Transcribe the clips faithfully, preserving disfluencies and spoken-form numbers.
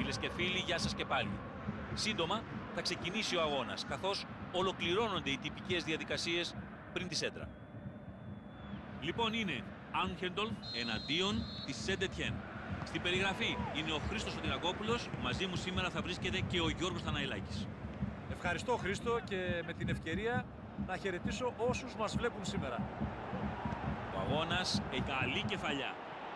Φίλες και φίλοι, γεια σας και πάλι. Σύντομα θα ξεκινήσει ο αγώνας, καθώς ολοκληρώνονται οι τυπικές διαδικασίες πριν τη σέντρα. Λοιπόν, είναι Άγχεντολφ εναντίον της Σεντ Ετιέν. Στην περιγραφή είναι ο Χρήστος Σωτηρακόπουλος, μαζί μου σήμερα θα βρίσκεται και ο Γιώργος Θαναηλάκης. Ευχαριστώ Χρήστο και με την ευκαιρία να χαιρετήσω όσους μας βλέπουν σήμερα. Ο αγώνας έχει καλή κεφαλιά.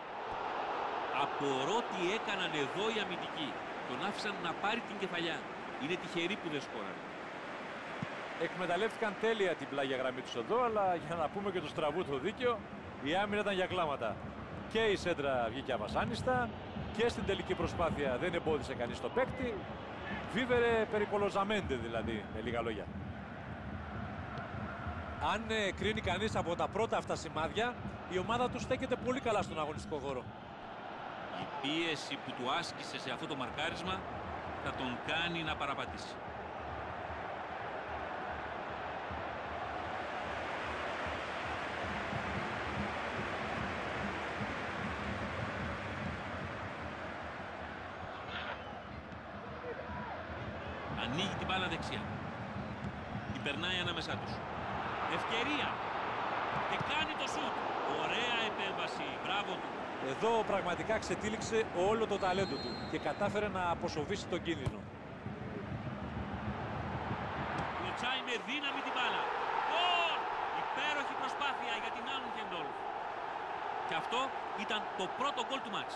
Απορώ τι έκαναν εδώ οι αμυντικοί. Τον άφησαν να πάρει την κεφαλιά. Είναι τυχεροί που δεν σκόραν. Εκμεταλλεύτηκαν τέλεια την πλάγια γραμμή τους εδώ, αλλά για να πούμε και το στραβού το δίκαιο, η άμυνα ήταν για κλάματα. Και η σέντρα βγήκε αβασάνιστα και στην τελική προσπάθεια δεν εμπόδισε κανείς τον παίκτη. Βίβερε περικολοζαμέντε δηλαδή, με λίγα λόγια. Αν ε, κρίνει κανείς από τα πρώτα αυτά σημάδια, η ομάδα του στέκεται πολύ καλά στον αγωνιστικό χώρο. Η πίεση που του άσκησε σε αυτό το μαρκάρισμα θα τον κάνει να παραπατήσει. Ανοίγει την μπάλα δεξιά. Την περνάει ανάμεσά τους. Ευκαιρία. Και κάνει το σουτ. Ωραία επέμβαση. Μπράβο του. Εδώ πραγματικά ξετύλιξε όλο το ταλέντο του και κατάφερε να αποσοβήσει τον κίνδυνο. Κλωτσάει με δύναμη την μπάλα. Γκολ! Υπέροχη προσπάθεια για την Άγχεντολφ. Και αυτό ήταν το πρώτο γκολ του μάτς.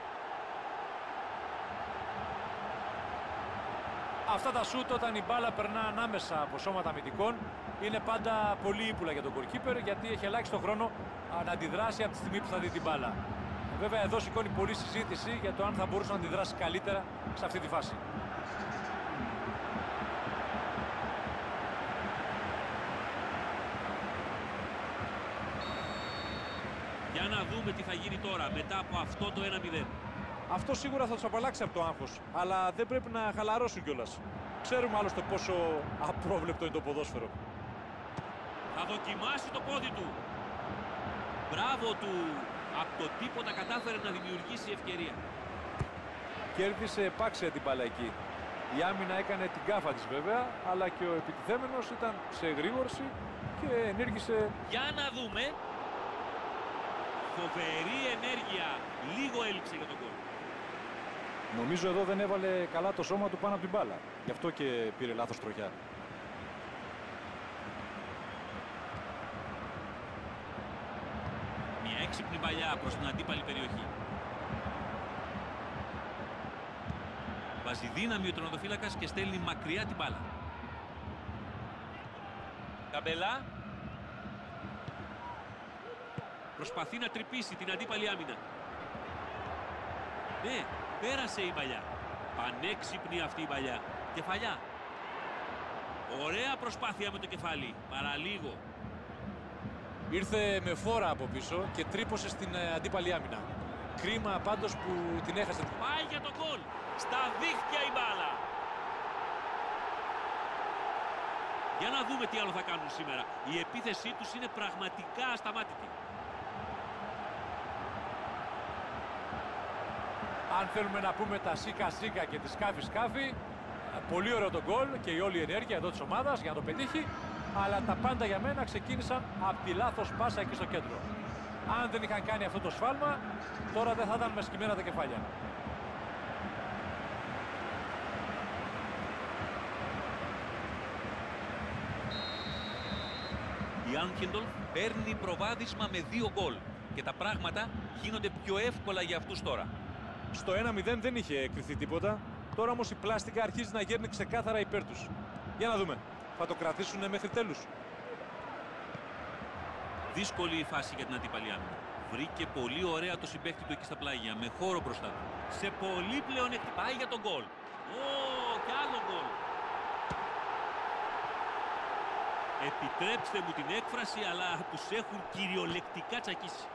Αυτά τα σούτ όταν η μπάλα περνά ανάμεσα από σώματα αμυντικών είναι πάντα πολύ ύπουλα για τον γκολκίπερ, γιατί έχει ελάχιστο χρόνο να αντιδράσει από τη στιγμή που θα δει την μπάλα. Βέβαια εδώ σηκώνει πολλή συζήτηση για το αν θα μπορούσε να αντιδράσει καλύτερα σε αυτή τη φάση. Για να δούμε τι θα γίνει τώρα μετά από αυτό το ένα μηδέν. Αυτό σίγουρα θα τους απαλλάξει από το άγχος, αλλά δεν πρέπει να χαλαρώσουν κιόλας. Ξέρουμε άλλωστε πόσο απρόβλεπτο είναι το ποδόσφαιρο. Θα δοκιμάσει το πόδι του. Μπράβο του. Από το τίποτα κατάφερε να δημιουργήσει ευκαιρία. Κέρδισε επάξια την μπάλα εκεί. Η άμυνα έκανε την κάφα της βέβαια, αλλά και ο επιτιθέμενος ήταν σε γρήγορση και ενέργησε. Για να δούμε. Φοβερή ενέργεια. Λίγο έλειψε για τον γκολ. Νομίζω εδώ δεν έβαλε καλά το σώμα του πάνω από την μπάλα. Γι' αυτό και πήρε λάθος τροχιά. Μια έξυπνη παλιά προς την αντίπαλη περιοχή. Βάζει δύναμη ο τερματοφύλακας και στέλνει μακριά την μπάλα. Καμπελά. Προσπαθεί να τρυπήσει την αντίπαλη άμυνα. Ναι, πέρασε η παλιά. Πανέξυπνη αυτή η παλιά. Κεφαλιά. Ωραία προσπάθεια με το κεφάλι. Παραλίγο. Ήρθε με φόρα από πίσω και τρύπωσε στην αντίπαλη άμυνα. Κρίμα πάντως που την έχασε. Πάει για τον γκολ. Στα δίχτυα η μπάλα. Για να δούμε τι άλλο θα κάνουν σήμερα. Η επίθεσή τους είναι πραγματικά ασταμάτητη. Αν θέλουμε να πούμε τα σίκα σίκα και τη σκάφη σκάφη, πολύ ωραίο το γκολ και η όλη ενέργεια εδώ της ομάδας για να το πετύχει, αλλά τα πάντα για μένα ξεκίνησαν από τη λάθος πάσα εκεί στο κέντρο. Αν δεν είχαν κάνει αυτό το σφάλμα, τώρα δεν θα ήταν με σκυμμένα τα κεφάλια. Η Άγχεντολφ παίρνει προβάδισμα με δύο γκολ και τα πράγματα γίνονται πιο εύκολα για αυτούς τώρα. Στο ένα μηδέν δεν είχε εκκριθεί τίποτα. Τώρα όμως η πλάστικα αρχίζει να γέρνει ξεκάθαρα υπέρ τους. Για να δούμε. Θα το κρατήσουν μέχρι τέλους. Δύσκολη η φάση για την αντίπαλη άμυνα. Βρήκε πολύ ωραία το συμπαίχτη του εκεί στα πλάγια, με χώρο μπροστά του. Σε πολύ πλεονέκτημα. Πάει για τον γκολ. Ω, κι άλλο γκολ. Επιτρέψτε μου την έκφραση, αλλά τους έχουν κυριολεκτικά τσακίσει.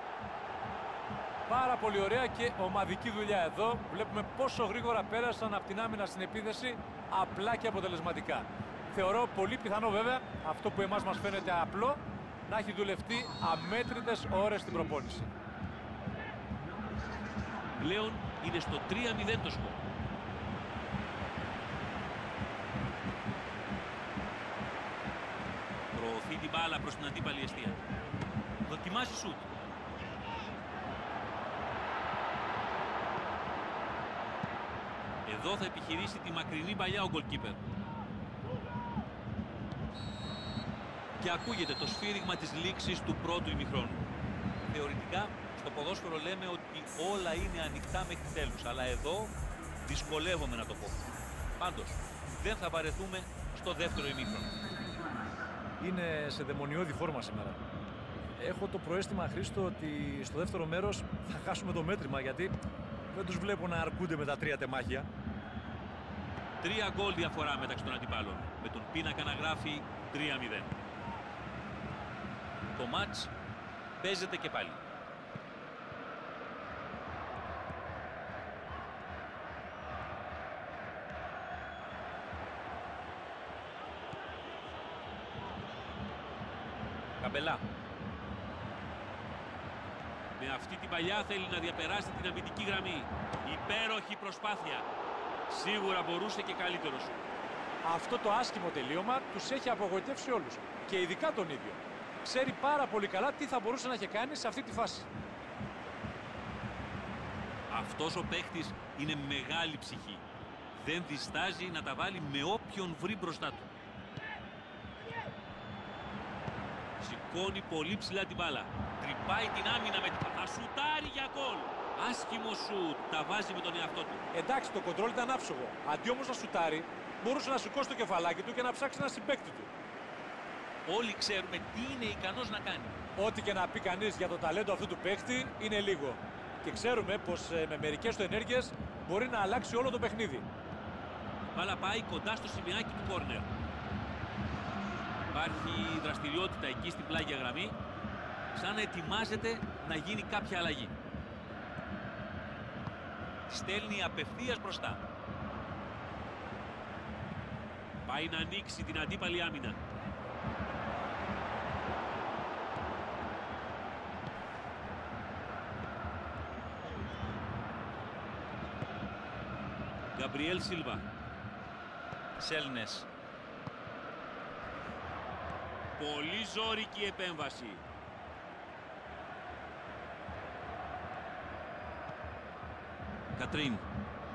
Πάρα πολύ ωραία και ομαδική δουλειά εδώ. Βλέπουμε πόσο γρήγορα πέρασαν από την άμυνα στην επίθεση, απλά και αποτελεσματικά. Θεωρώ πολύ πιθανό βέβαια, αυτό που εμάς μας φαίνεται απλό, να έχει δουλευτεί αμέτρητες ώρες στην προπόνηση. Πλέον είναι στο τρία μηδέν το σκορ. την μπάλα προς την αντίπαλη εστία. Δοκιμάζει σουτ. Εδώ θα επιχειρήσει τη μακρινή παλιά ο γκολκίπερ. Και ακούγεται το σφύριγμα της λήξης του πρώτου ημιχρόνου. Θεωρητικά, στο ποδόσφαιρο λέμε ότι όλα είναι ανοιχτά μέχρι τέλους. Αλλά εδώ δυσκολεύομαι να το πω. Πάντως, δεν θα βαρεθούμε στο δεύτερο ημίχρονο. Είναι σε δαιμονιώδη φόρμα σήμερα. Έχω το προαίσθημα, Χρήστο, ότι στο δεύτερο μέρος θα χάσουμε το μέτρημα, γιατί δεν τους βλέπω να αρκούνται με τα τρία τεμάχια. Τρία γκολ διαφορά μεταξύ των αντιπάλων, με τον πίνακα να γράφει τρία μηδέν. Το μάτς παίζεται και πάλι. Καμπελά. Με αυτή την παλιά θέλει να διαπεράσει την αμυντική γραμμή. Υπέροχη προσπάθεια. Σίγουρα μπορούσε και καλύτερο σου. Αυτό το άσχημο τελείωμα τους έχει απογοητεύσει όλους. Και ειδικά τον ίδιο. Ξέρει πάρα πολύ καλά τι θα μπορούσε να έχει κάνει σε αυτή τη φάση. Αυτός ο παίχτης είναι μεγάλη ψυχή. Δεν διστάζει να τα βάλει με όποιον βρει μπροστά του. Σηκώνει πολύ ψηλά την μπάλα. Τρυπάει την άμυνα με την... Θα σουτάρει για γκολ. Άσχημο σουτ. Τα βάζει με τον εαυτό του. Εντάξει, το κοντρόλ ήταν άψογο. Αντί όμως να σουτάρει, μπορούσε να σηκώσει το κεφαλάκι του και να ψάξει ένα συμπαίκτη του. Όλοι ξέρουμε τι είναι ικανός να κάνει. Ό,τι και να πει κανείς για το ταλέντο αυτού του παίχτη είναι λίγο. Και ξέρουμε πως ε, με μερικές του ενέργειες μπορεί να αλλάξει όλο το παιχνίδι. Μπάλα πάει κοντά στο σημειάκι του κόρνερ. Υπάρχει δραστηριότητα εκεί στην πλάγια γραμμή, σαν να ετοιμάζεται να γίνει κάποια αλλαγή. Στέλνει απευθείας μπροστά. Πάει να ανοίξει την αντίπαλη άμυνα. Γκαμπριέλ Σίλβα. Σέλνες. Πολύ ζώρικη επέμβαση. Κατρίν.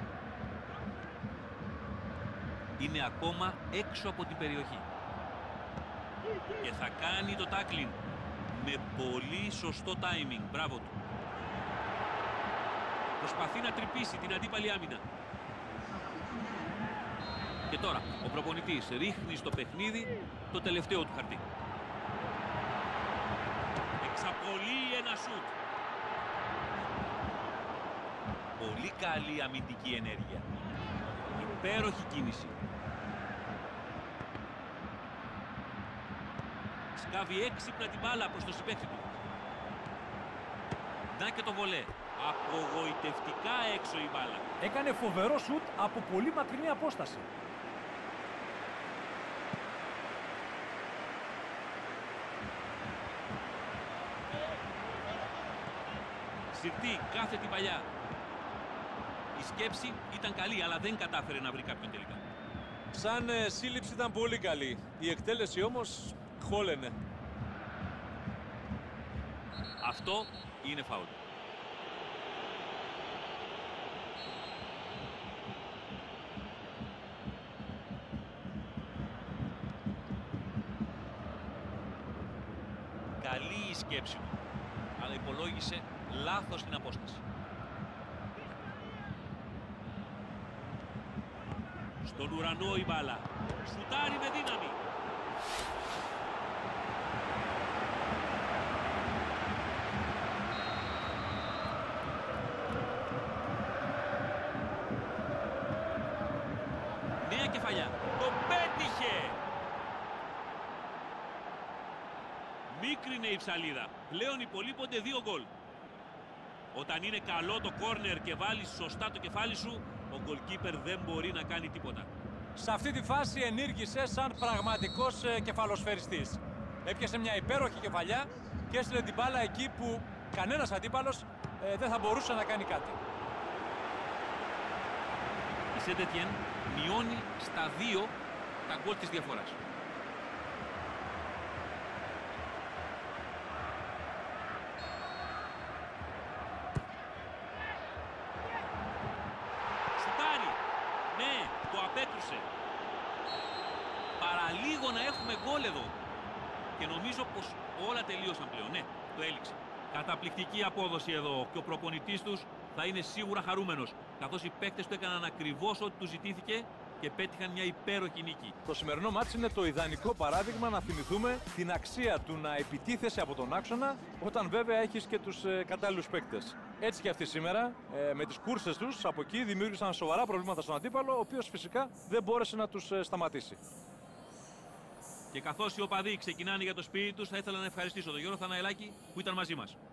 Είναι ακόμα έξω από την περιοχή. Και θα κάνει το τάκλιν με πολύ σωστό timing. Μπράβο του. Προσπαθεί να τρυπήσει την αντίπαλη άμυνα. Και τώρα ο προπονητής ρίχνει στο παιχνίδι το τελευταίο του χαρτί. Εξαπολύει ένα σουτ. Πολύ καλή αμυντική ενέργεια. Υπέροχη κίνηση. Σκάβει έξυπνα την μπάλα προς το συμπαίκτη του. Να και το βολέ. Απογοητευτικά έξω η μπάλα. Έκανε φοβερό σουτ από πολύ μακρινή απόσταση. Συρτή κάθε την παλιά. Η σκέψη ήταν καλή, αλλά δεν κατάφερε να βρει κάποιον τελικά. Σαν ε, σύλληψη ήταν πολύ καλή. Η εκτέλεση όμως χόλαινε. Αυτό είναι φάουλ. Καλή η σκέψη του, αλλά υπολόγισε λάθος την απόσταση. Στον ουρανό η μπάλα. Σουτάρει με δύναμη. Νέα κεφαλιά. Το πέτυχε. Μίκρινε η ψαλίδα. Πλέον υπολείπονται δύο γκολ. Όταν είναι καλό το κόρνερ και βάλεις σωστά το κεφάλι σου, ο γκολκίπερ δεν μπορεί να κάνει τίποτα. Σε αυτή τη φάση ενήργησε σαν πραγματικός ε, κεφαλοσφαιριστής. Έπιασε μια υπέροχη κεφαλιά και έστειλε την μπάλα εκεί που κανένας αντίπαλος ε, δεν θα μπορούσε να κάνει κάτι. Η Σεντ-Ετιέν μειώνει στα δύο τα γκολ της διαφοράς. απέκρουσε. Παραλίγο να έχουμε γκολ εδώ. Και νομίζω πως όλα τελείωσαν πλέον. Ναι, το έληξε. Καταπληκτική απόδοση εδώ και ο προπονητής τους θα είναι σίγουρα χαρούμενος, καθώς οι παίκτες του έκαναν ακριβώς ό,τι τους ζητήθηκε και πέτυχαν μια υπέροχη νίκη. Το σημερινό μάτς είναι το ιδανικό παράδειγμα να θυμηθούμε την αξία του να επιτίθεσαι από τον άξονα, όταν βέβαια έχεις και τους ε, κατάλληλους παίκτες. Έτσι και αυτοί σήμερα, ε, με τις κούρσες τους από εκεί, δημιούργησαν σοβαρά προβλήματα στον αντίπαλο, ο οποίος φυσικά δεν μπόρεσε να τους ε, σταματήσει. Και καθώς οι οπαδοί ξεκινάνε για το σπίτι τους, θα ήθελα να ευχαριστήσω τον Γιώργο Θαναελάκη που ήταν μαζί μας.